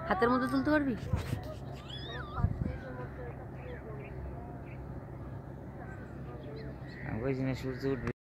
হাতের মধ্যে তুলতে পারবি? আমি কইছি না সূর্য উঠবে।